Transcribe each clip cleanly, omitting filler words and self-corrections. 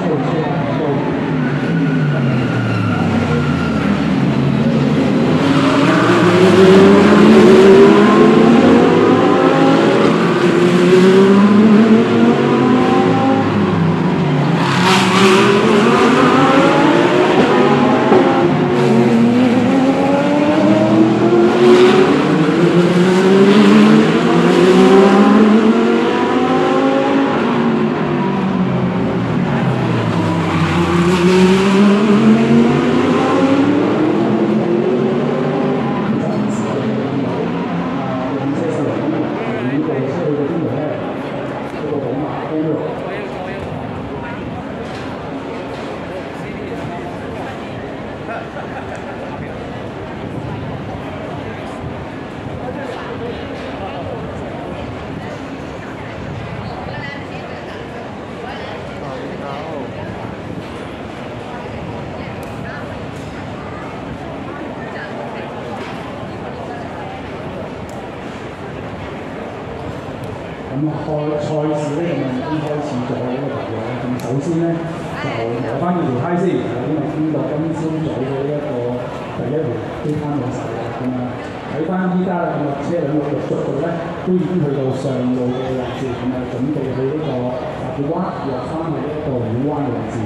咁賽事咧咁啊已經開始咗呢個朋友。咁首先咧就攞翻呢條梯先，因為經過今朝早嘅一個第一輪都攤到手啦。咁啊睇翻依家啦，咁啊車輛陸陸續續咧都已經去到上路嘅位置，咁啊準備去呢個大埔灣落翻去呢個虎灣嘅位置。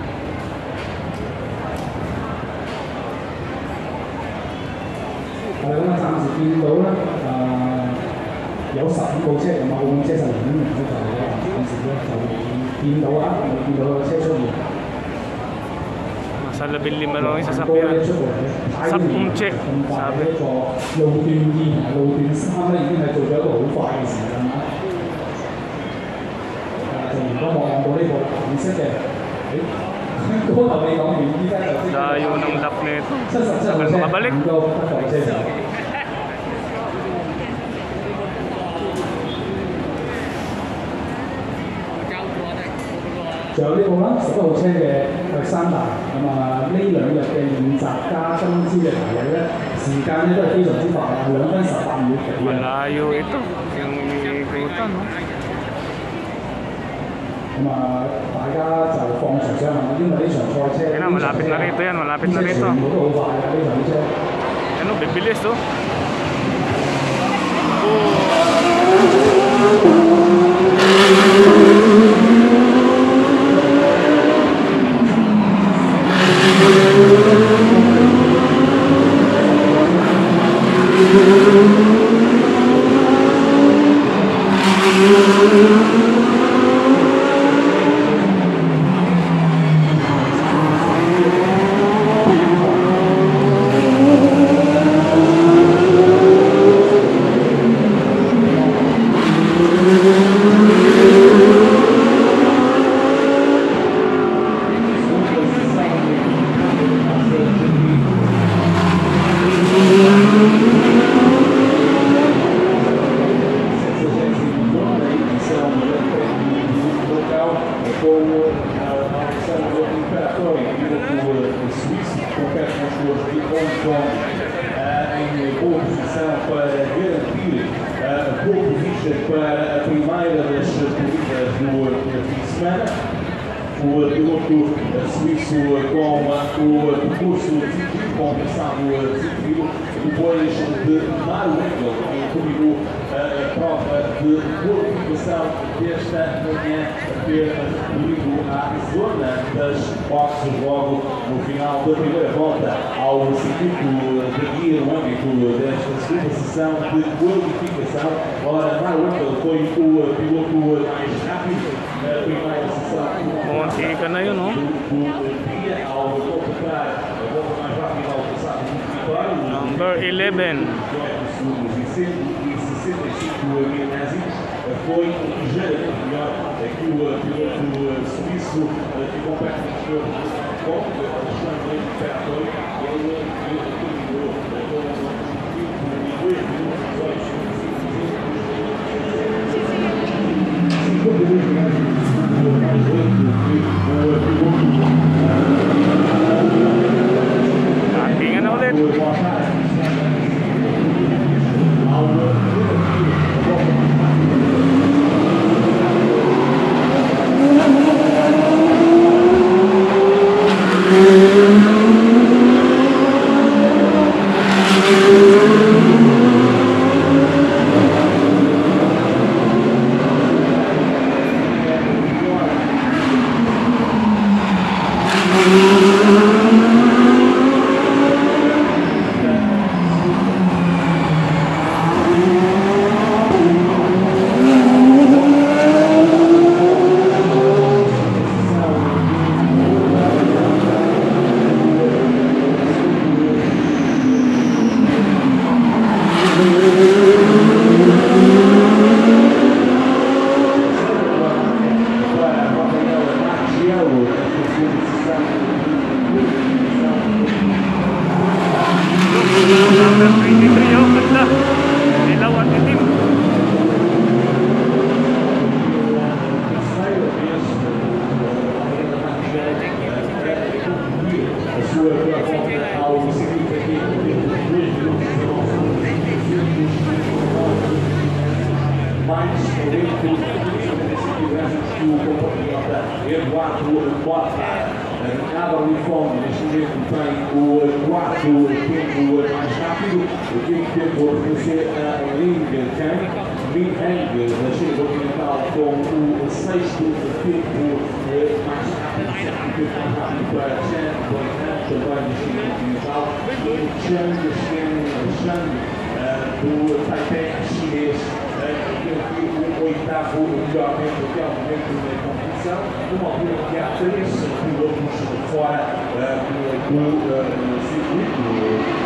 係啦，咁啊暫時見到咧有15部車，咁啊澳門車15名咧就暫時咧就見到啊，未見到個車出現。 Masa lebih 5 orang sasakyan. 10 cek sabi. 路段2同埋路段3咧已經係做咗一個好快嘅時間啦。就如果望到呢個藍色嘅，嗰頭未講完，依家就 Layo ng lap nito. 77部車 makabalik. 5個不同車手。仲有呢部啦，11號車嘅歷山大，咁啊呢2日嘅練習加今朝嘅排位咧，時間咧都係非常之快啊，2分18秒幾。 Malayo ito, yung ikutan. 咁啊，大家就放長雙眼，因為呢場賽車， malapit na rito yan, malapit na rito. 全部都好快啊！呢場車。 Ano, bibilis to. Para a primeira das corridas do fim de semana, o piloto suíço com o percurso desafio, com o passado desafio, depois de Mário Engel, que terminou a prova de qualificação desta manhã, ter recorrido à zona das boxes logo no final da primeira volta ao circuito de guia no âmbito desta segunda sessão de qualificação. Ora, Mário Engel foi o piloto mais rápido na primeira sessão. Monti ka na yun, no? Number 11. Foi ligeiramente melhor que o piloto suíço que compete no com Alexandre Ferrari. Ele terminou com 2 minutos Tingnan na ulit. mais o compatriota Eduardo Mota. Nada uniforme, neste momento tem o quarto tempo mais rápido, o quinto tempo a pertencer a Ling Kang. Min Heng da China continental com o sexto tempo mais rápido, o tempo mais rápido para Chen Guanghan, também da China continental, Chang do Taipei chinês, o oitavo melhor tempo até o momento da competição, numa altura que há 3 pilotos fora do circuito.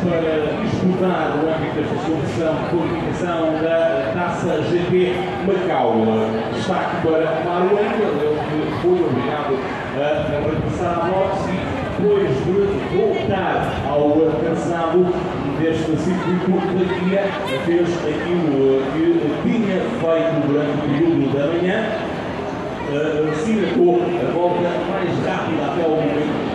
para disputar no âmbito desta competição de qualificação da Taça GP Macau. Destaque para Mário Engel, ele que foi obrigado a regressar à boxe e depois de voltar ao cansado deste circuito da guia, fez aquilo que tinha feito durante o período da manhã, cimentou a volta mais rápida até o momento.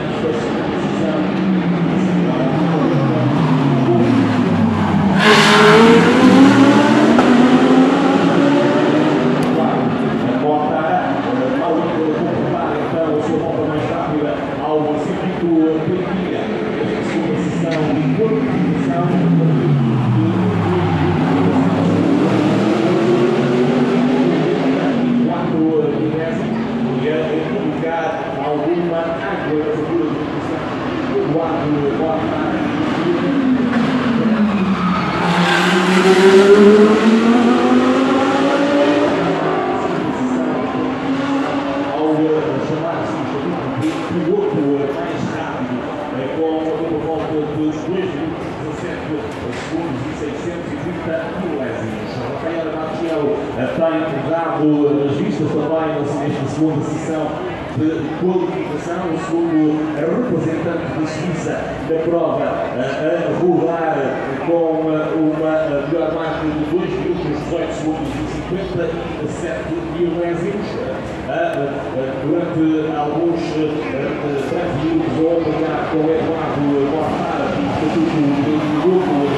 Tem dado as vistas também nesta segunda sessão de qualificação, o segundo representante da Suíça da prova a rodar com uma melhor marca de 2 minutos 18 segundos e 57 milésimos. Durante alguns breves minutos vou obrigar com o Eduardo Mortar e o estatuto do grupo.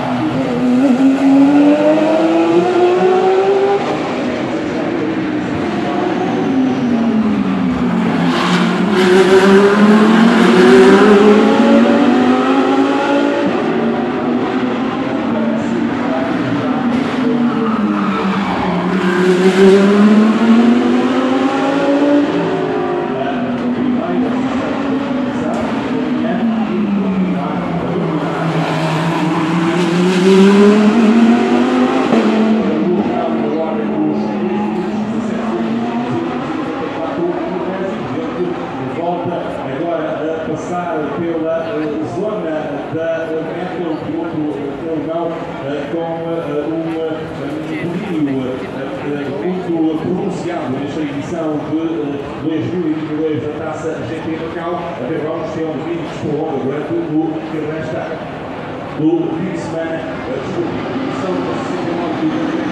Nesta edição de 2022 da Taça GP Macau, até vamos ter um vídeo que prolonga durante o que resta do fim de semana. Edição de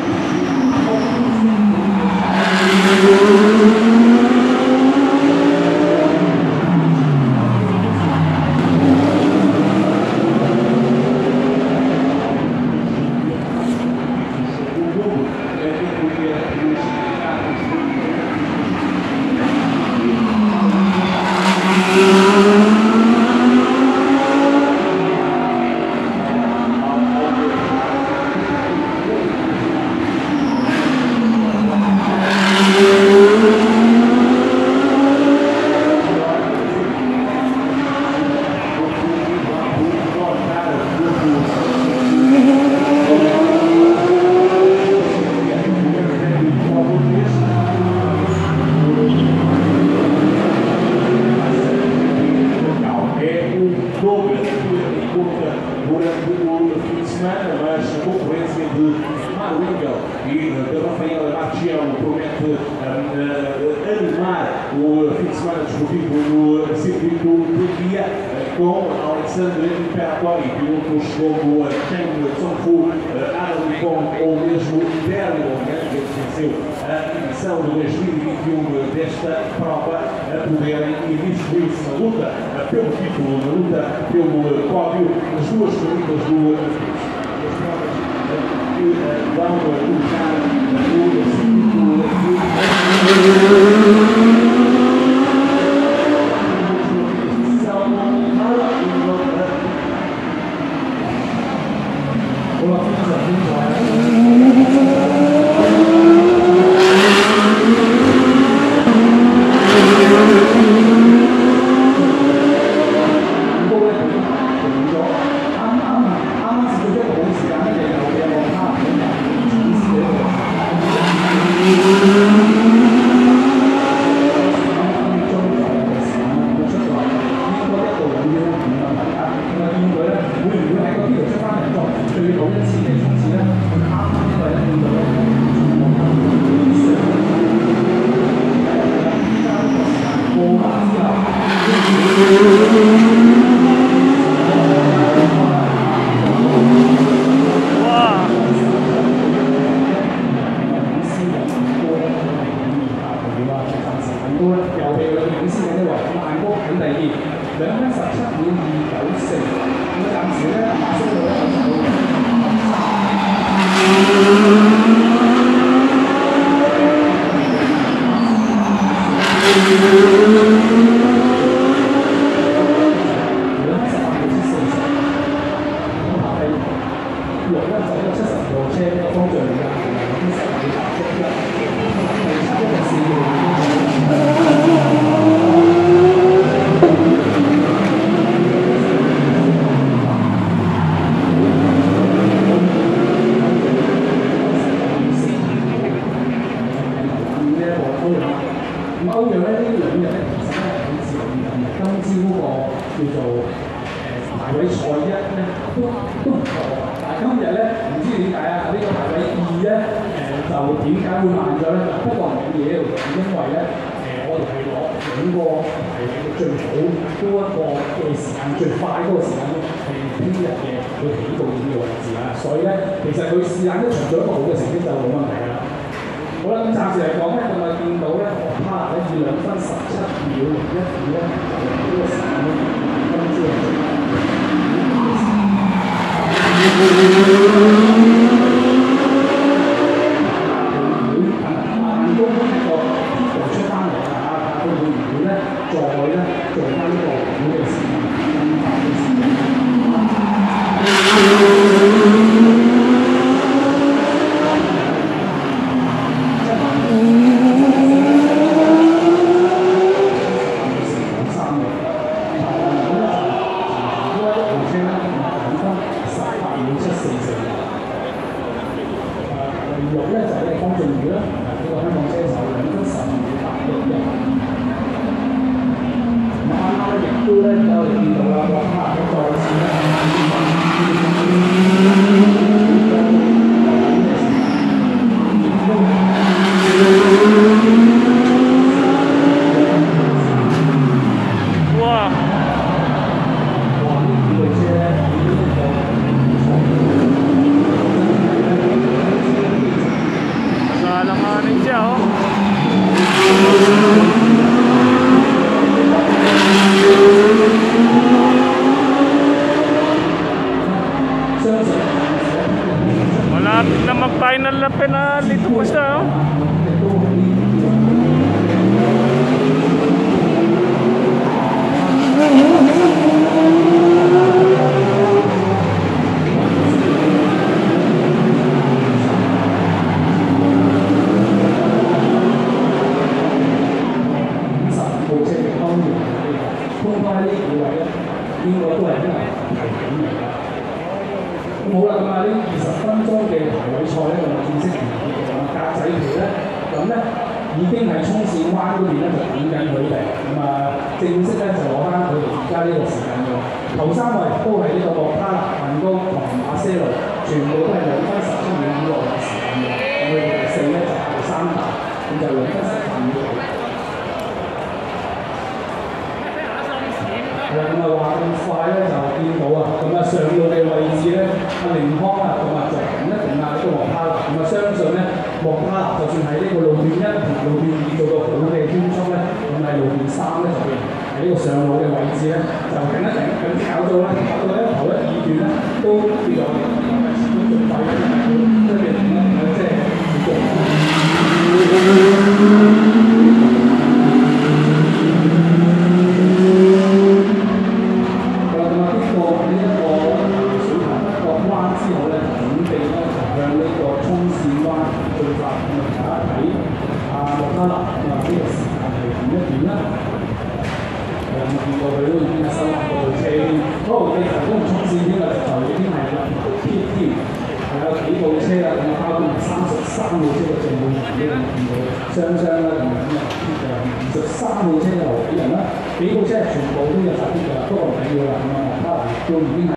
69 com Alexandre Imperatori, pilotos como Cheng Zhongfu, Adam Kong ou mesmo Daryl, que venceu a edição de 2021 desta prova, a poderem distribuir-se na luta pelo título, na luta pelo pódio, as duas corridas do as provas que vão colocar o circuito. 第二2分17秒294，咁暫時咧馬西路咧歐陽咧呢2日咧，其實咧好似今朝個叫做排位賽1咧都唔錯，但係今日咧唔知點解啊？呢個排位2咧就點解會慢咗咧？不過唔緊要，因為咧我哋係攞2個排位嘅最好嗰一個嘅時間，最快嗰個時間咧係聽日嘅佢起步點嘅位置啊，所以咧其實佢時間一場做一個好嘅成績就冇問題㗎啦。好啦，咁暫時嚟講咧，咁啊見到咧，哈咧以2分17秒01咧，就呢個時間咧，今朝係最慢。慢工呢個出翻嚟啦嚇，佢會唔會咧再咧做翻呢個好嘅時間，更快嘅時間？Malapit na mag-final na penalty ito pa siya.好啦，咁啊呢20分鐘嘅排位賽咧，咁啊正式完結嘅啦。格仔旗咧，咁咧已經係衝線灣嗰邊咧就等緊佢哋，咁啊正式咧就攞翻佢哋而家呢個時間嘅。頭3位都係呢個莫卡納、文高同馬些路，全部都係2分17秒56嘅時間嘅。咁佢哋第4咧就係3排，咁就2分18秒6。係啦，咁啊話咁快咧就見到啊，咁啊上路嘅位置咧，阿凌康啊，咁啊就定一定啊呢個莫卡納，咁啊相信咧莫卡納就算喺呢個路段1同路段2做到好嘅圈速咧，咁喺路段3咧就會喺呢個上路嘅位置咧就定一定，咁搞到咧搞到咧頭1、2段咧都叫做始終仲快嘅，即係即係做。23號車嘅正門人呢，見到雙雙啦，同埋咁啊，23號車就幾人啦，幾部車全部都有晒啲㗎，不過唔緊要啦，咁啊，都已經係。